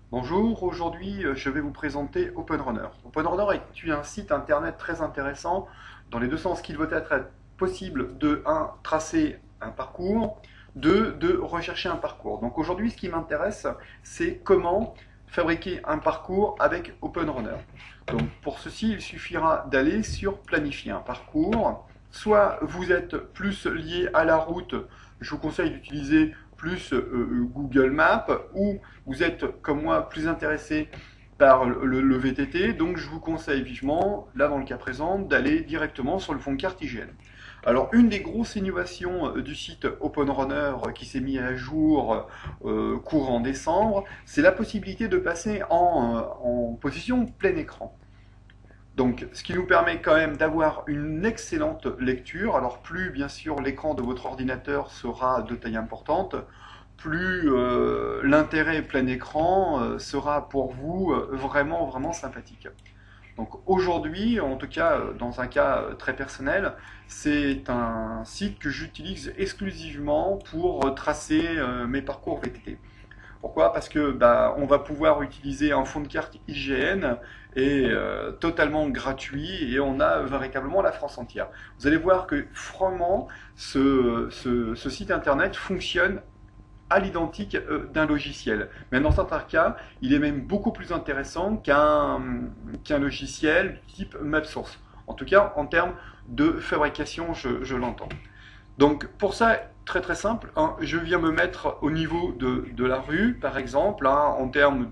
Bonjour, aujourd'hui je vais vous présenter OpenRunner. OpenRunner est un site internet très intéressant dans les deux sens qu'il veut être possible de 1. Tracer un parcours, 2. De rechercher un parcours. Donc aujourd'hui ce qui m'intéresse c'est comment fabriquer un parcours avec OpenRunner. Donc pour ceci il suffira d'aller sur planifier un parcours. Soit vous êtes plus lié à la route, je vous conseille d'utiliser plus Google Maps, ou vous êtes comme moi plus intéressé par le VTT, donc je vous conseille vivement, là dans le cas présent, d'aller directement sur le fond de carte IGN. Alors une des grosses innovations du site OpenRunner qui s'est mis à jour courant décembre, c'est la possibilité de passer en position plein écran. Donc, ce qui nous permet quand même d'avoir une excellente lecture. Alors, plus bien sûr l'écran de votre ordinateur sera de taille importante, plus l'intérêt plein écran sera pour vous vraiment sympathique. Donc aujourd'hui, en tout cas dans un cas très personnel, c'est un site que j'utilise exclusivement pour tracer mes parcours VTT. Pourquoi? Parce que on va pouvoir utiliser un fond de carte IGN et totalement gratuit, et on a véritablement la France entière. Vous allez voir que vraiment ce site internet fonctionne à l'identique d'un logiciel. Mais dans certains cas, il est même beaucoup plus intéressant qu'un logiciel type MapSource. En tout cas, en termes de fabrication, je l'entends. Donc pour ça, très simple, hein, je viens me mettre au niveau de la rue, par exemple, hein, en termes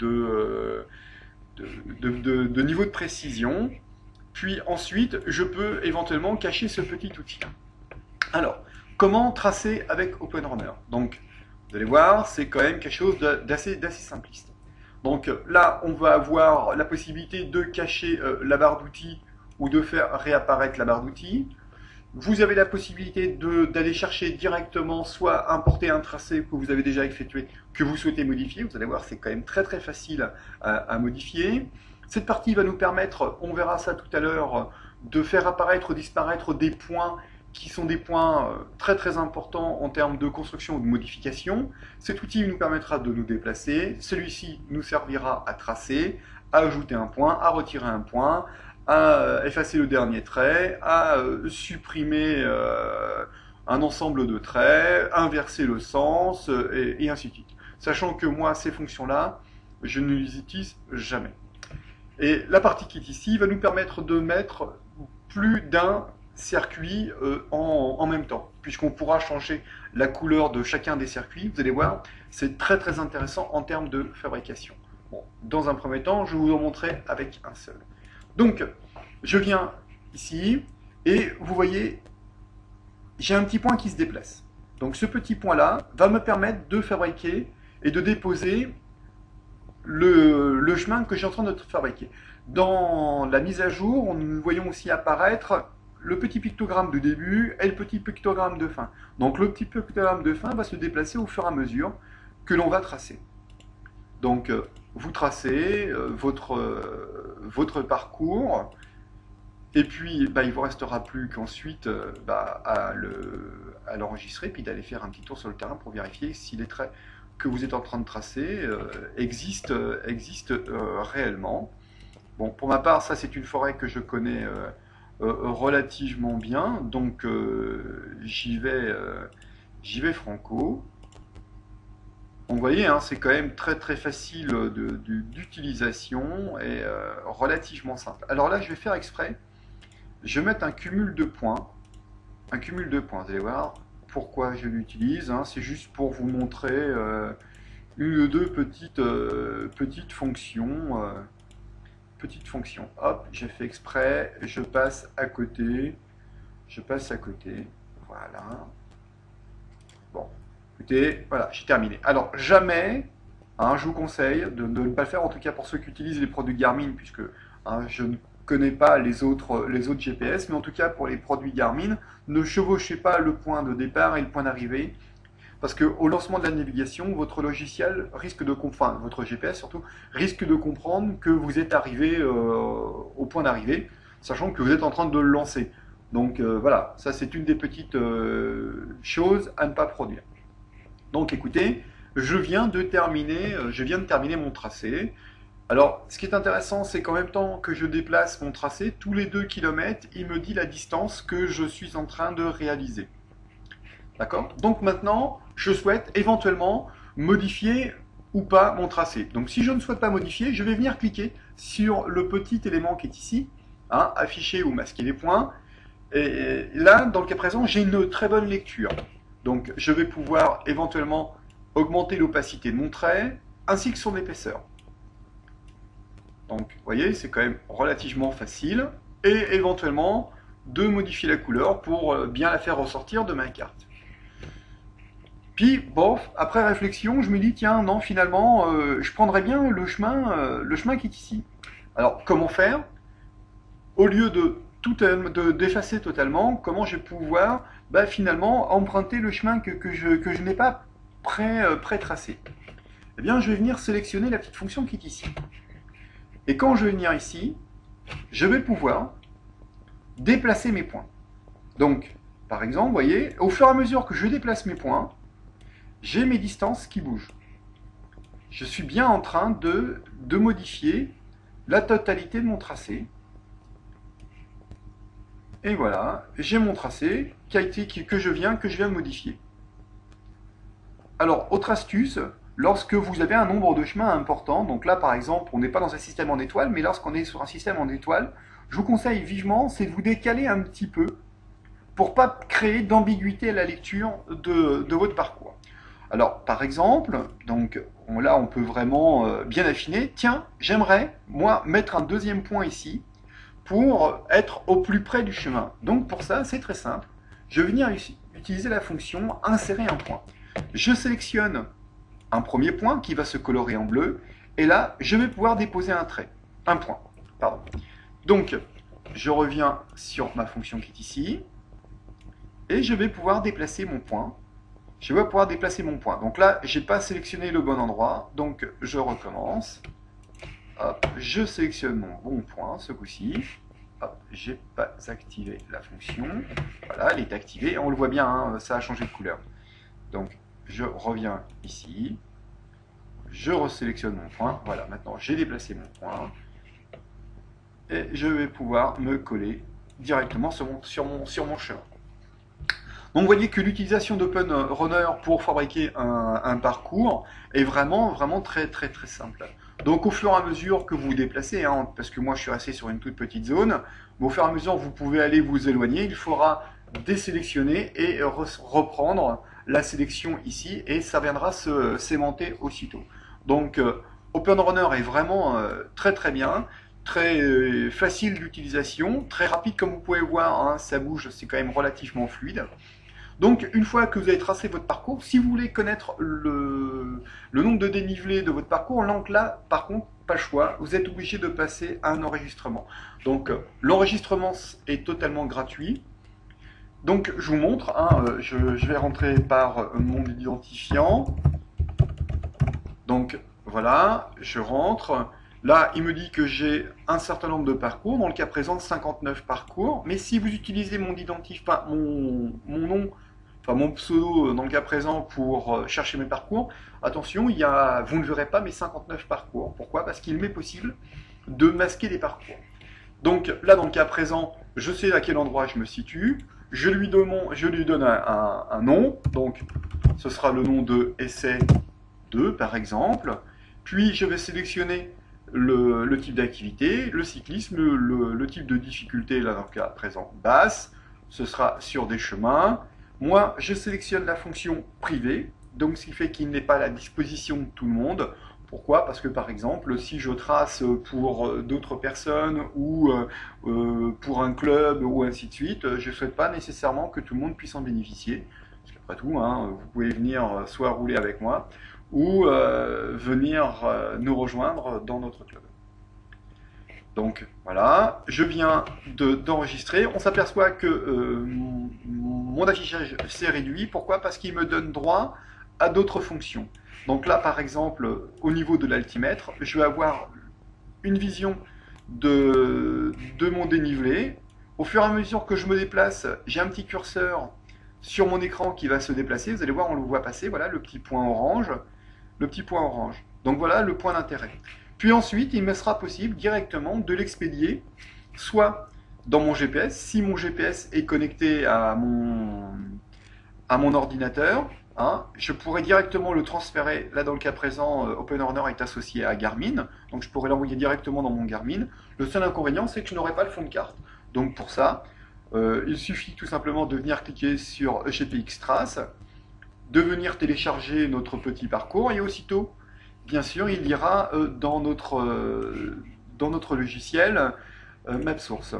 de niveau de précision. Puis ensuite, je peux éventuellement cacher ce petit outil. Alors, comment tracer avec OpenRunner? Donc, vous allez voir, c'est quand même quelque chose d'assez simpliste. Donc là, on va avoir la possibilité de cacher la barre d'outils ou de faire réapparaître la barre d'outils. Vous avez la possibilité d'aller chercher directement, soit importer un tracé que vous avez déjà effectué, que vous souhaitez modifier. Vous allez voir, c'est quand même très facile à modifier. Cette partie va nous permettre, on verra ça tout à l'heure, de faire apparaître ou disparaître des points qui sont des points très importants en termes de construction ou de modification. Cet outil nous permettra de nous déplacer. Celui-ci nous servira à tracer, à ajouter un point, à retirer un point, à effacer le dernier trait, à supprimer un ensemble de traits, inverser le sens, et ainsi de suite. Sachant que moi, ces fonctions-là, je ne les utilise jamais. Et la partie qui est ici va nous permettre de mettre plus d'un circuit en même temps, puisqu'on pourra changer la couleur de chacun des circuits. Vous allez voir, c'est très intéressant en termes de fabrication. Bon, dans un premier temps, je vais vous en montrer avec un seul. Donc, je viens ici, et vous voyez, j'ai un petit point qui se déplace. Donc ce petit point-là va me permettre de fabriquer et de déposer le chemin que je suis en train de fabriquer. Dans la mise à jour, nous voyons aussi apparaître le petit pictogramme de début et le petit pictogramme de fin. Donc le petit pictogramme de fin va se déplacer au fur et à mesure que l'on va tracer. Donc vous tracez votre parcours, et puis il ne vous restera plus qu'ensuite à l'enregistrer, puis d'aller faire un petit tour sur le terrain pour vérifier si les traits que vous êtes en train de tracer existent réellement. Bon, pour ma part, ça c'est une forêt que je connais relativement bien, donc j'y vais franco. Donc vous voyez, hein, c'est quand même très facile d'utilisation et relativement simple. Alors là, je vais faire exprès. Je vais mettre un cumul de points. Un cumul de points, vous allez voir pourquoi je l'utilise. Hein, c'est juste pour vous montrer une ou deux petites fonctions. Petite fonction. Hop, j'ai fait exprès, je passe à côté. Je passe à côté. Voilà. Bon, écoutez, voilà, j'ai terminé. Alors, jamais, hein, je vous conseille de ne pas le faire, en tout cas pour ceux qui utilisent les produits Garmin, puisque hein, je ne connais pas les autres GPS, mais en tout cas pour les produits Garmin, ne chevauchez pas le point de départ et le point d'arrivée, parce qu'au lancement de la navigation, votre logiciel risque de comprendre, votre GPS surtout, risque de comprendre que vous êtes arrivé au point d'arrivée, sachant que vous êtes en train de le lancer. Donc voilà, ça c'est une des petites choses à ne pas produire. Donc écoutez, je viens de terminer mon tracé. Alors, ce qui est intéressant, c'est qu'en même temps que je déplace mon tracé, tous les 2 km, il me dit la distance que je suis en train de réaliser. D'accord? Donc maintenant, je souhaite éventuellement modifier ou pas mon tracé. Donc si je ne souhaite pas modifier, je vais venir cliquer sur le petit élément qui est ici, hein, afficher ou masquer les points. Et là, dans le cas présent, j'ai une très bonne lecture. Donc je vais pouvoir éventuellement augmenter l'opacité de mon trait, ainsi que son épaisseur. Donc, vous voyez, c'est quand même relativement facile. Et éventuellement, de modifier la couleur pour bien la faire ressortir de ma carte. Puis, bon, après réflexion, je me dis, tiens, non, finalement, je prendrais bien le chemin qui est ici. Alors, comment faire? Au lieu d'effacer totalement, comment je vais pouvoir, finalement, emprunter le chemin que je n'ai pas pré-tracé? Eh bien, je vais venir sélectionner la petite fonction qui est ici. Et quand je vais venir ici, je vais pouvoir déplacer mes points. Donc, par exemple, vous voyez, au fur et à mesure que je déplace mes points, j'ai mes distances qui bougent. Je suis bien en train de modifier la totalité de mon tracé. Et voilà, j'ai mon tracé que je viens de modifier. Alors, autre astuce, lorsque vous avez un nombre de chemins important, donc là par exemple, on n'est pas dans un système en étoile, mais lorsqu'on est sur un système en étoile, je vous conseille vivement, c'est de vous décaler un petit peu pour pas créer d'ambiguïté à la lecture de votre parcours. Alors, par exemple, donc là on peut vraiment bien affiner, tiens, j'aimerais, moi, mettre un deuxième point ici, pour être au plus près du chemin. Donc pour ça, c'est très simple. Je vais venir utiliser la fonction insérer un point. Je sélectionne un premier point qui va se colorer en bleu, et là, je vais pouvoir déposer un trait. Un point, pardon. Donc, je reviens sur ma fonction qui est ici, et je vais pouvoir déplacer mon point. Je vais pouvoir déplacer mon point. Donc là, je n'ai pas sélectionné le bon endroit, donc je recommence. Hop, je sélectionne mon bon point ce coup-ci. Hop, j'ai pas activé la fonction. Voilà, elle est activée. On le voit bien, hein, ça a changé de couleur. Donc, je reviens ici. Je resélectionne mon point. Voilà, maintenant j'ai déplacé mon point. Et je vais pouvoir me coller directement sur mon chemin. Donc vous voyez que l'utilisation d'Open Runner pour fabriquer un parcours est vraiment très simple. Donc au fur et à mesure que vous vous déplacez, hein, parce que moi je suis resté sur une toute petite zone, mais au fur et à mesure vous pouvez aller vous éloigner, il faudra désélectionner et reprendre la sélection ici et ça viendra se sémenter aussitôt. Donc Open Runner est vraiment très bien, très facile d'utilisation, très rapide comme vous pouvez voir, hein, ça bouge, c'est quand même relativement fluide. Donc, une fois que vous avez tracé votre parcours, si vous voulez connaître le nombre de dénivelés de votre parcours, donc là, par contre, pas le choix, vous êtes obligé de passer à un enregistrement. Donc, l'enregistrement est totalement gratuit. Donc, je vous montre, hein, je vais rentrer par mon identifiant. Donc, voilà, je rentre. Là, il me dit que j'ai un certain nombre de parcours, dans le cas présent, 59 parcours. Mais si vous utilisez mon identifiant, mon nom, enfin mon pseudo dans le cas présent pour chercher mes parcours, attention, vous ne verrez pas mes 59 parcours. Pourquoi? Parce qu'il m'est possible de masquer des parcours. Donc là, dans le cas présent, je sais à quel endroit je me situe. Je lui donne un nom. Donc, ce sera le nom de essai 2, par exemple. Puis, je vais sélectionner le type d'activité, le cyclisme, le type de difficulté, là dans le cas présent, basse, ce sera sur des chemins. Moi, je sélectionne la fonction privée, donc ce qui fait qu'il n'est pas à la disposition de tout le monde. Pourquoi? Parce que par exemple, si je trace pour d'autres personnes ou pour un club ou ainsi de suite, je ne souhaite pas nécessairement que tout le monde puisse en bénéficier. Parce qu'après tout, hein, vous pouvez venir soit rouler avec moi, ou venir nous rejoindre dans notre club. Donc voilà, je viens d'enregistrer. On s'aperçoit que mon affichage s'est réduit. Pourquoi? Parce qu'il me donne droit à d'autres fonctions. Donc là, par exemple, au niveau de l'altimètre, je vais avoir une vision de mon dénivelé. Au fur et à mesure que je me déplace, j'ai un petit curseur sur mon écran qui va se déplacer. Vous allez voir, on le voit passer, voilà, le petit point orange. le petit point orange. Donc voilà le point d'intérêt. Puis ensuite, il me sera possible directement de l'expédier, soit dans mon GPS, si mon GPS est connecté à mon ordinateur, hein, je pourrais directement le transférer. Là, dans le cas présent, OpenRunner est associé à Garmin, donc je pourrais l'envoyer directement dans mon Garmin. Le seul inconvénient, c'est que je n'aurai pas le fond de carte. Donc pour ça, il suffit tout simplement de venir cliquer sur EGPX Trace, de venir télécharger notre petit parcours, et aussitôt, bien sûr, il ira dans notre logiciel MapSource.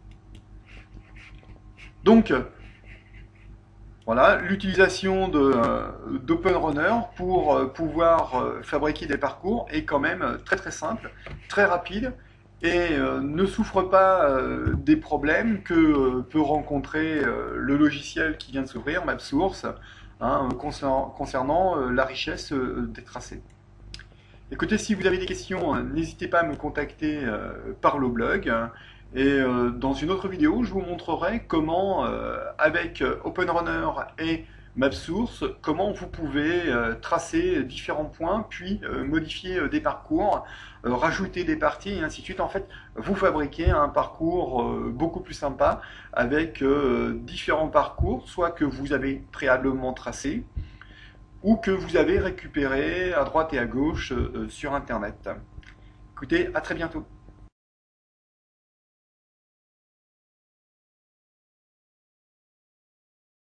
Donc, voilà, l'utilisation d'OpenRunner pour pouvoir fabriquer des parcours est quand même très très simple, très rapide, et ne souffre pas des problèmes que peut rencontrer le logiciel qui vient de s'ouvrir, MapSource, hein, concernant la richesse des tracés. Écoutez, si vous avez des questions, n'hésitez pas à me contacter par le blog. Et dans une autre vidéo, je vous montrerai comment, avec OpenRunner et MapSource, comment vous pouvez tracer différents points, puis modifier des parcours, rajouter des parties, et ainsi de suite. En fait, vous fabriquez un parcours beaucoup plus sympa avec différents parcours, soit que vous avez préalablement tracé, ou que vous avez récupéré à droite et à gauche sur Internet. Écoutez, à très bientôt.